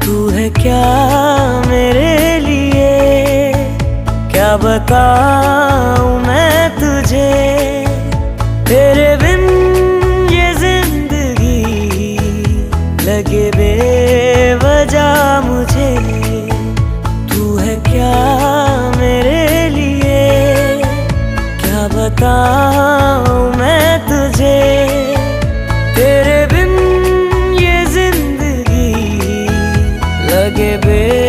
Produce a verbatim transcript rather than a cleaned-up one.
तू है क्या मेरे लिए, क्या बताऊं मैं तुझे। तेरे बिन ये जिंदगी लगे बेवजह मुझे। तू है क्या मेरे लिए, क्या बताऊं मैं तुझे। तेरे बिन ये जिंदगी लगे बे